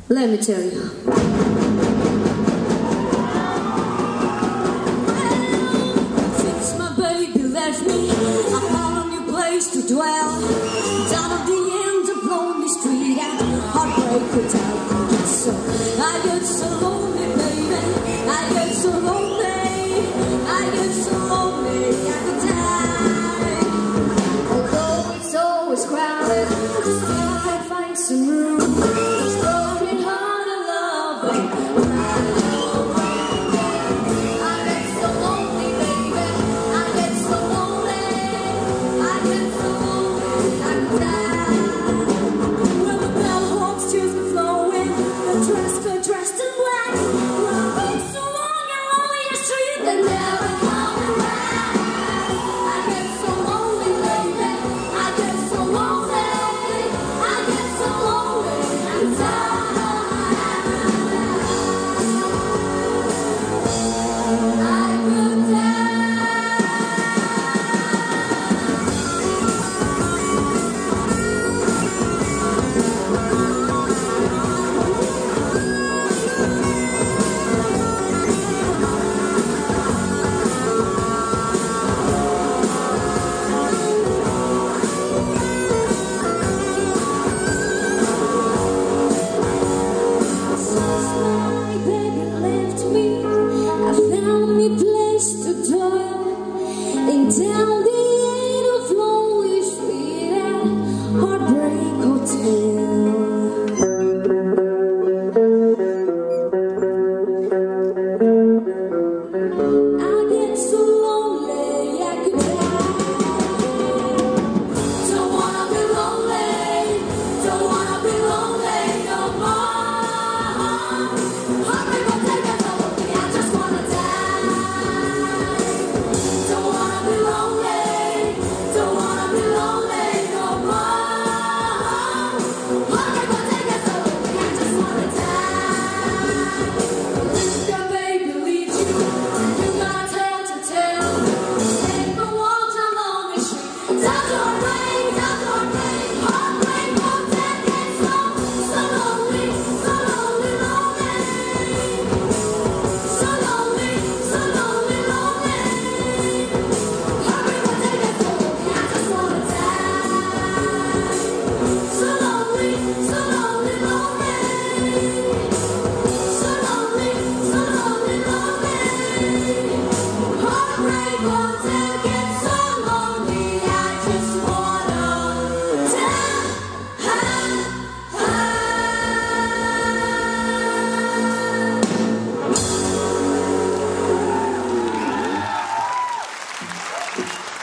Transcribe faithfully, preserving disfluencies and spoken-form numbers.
Let me tell you. Since my baby left me, I found a new place to dwell. Down at the end of Lonely Street at Heartbreak Hotel. So I get so lonely, baby. I get so lonely. I get so lonely, I could die. Although it's always crowded, still I can find some room. Down the end of Lonely Street at Heartbreak Hotel. I get so lonely, I could die. Don't wanna be lonely, don't wanna be lonely no more. Heartbreak Hotel gets so lonely, I just wanna die. Don't wanna be lonely, don't wanna be lonely no more. Heartbreak Hotel gets so lonely, I just wanna die. If your baby leaves you, you got a tale to tell. Take the walk down Lonely Street, down to a rain, down to a rain. Heartbreak Hotel gets so, so lonely, so lonely, lonely. So lonely, so lonely, lonely. Heartbreak Hotel gets so lonely, I just wanna die. So lonely, so lonely, lonely. So lonely, so lonely, lonely. Heartbreak Hotel gets so lonely, I just wanna die.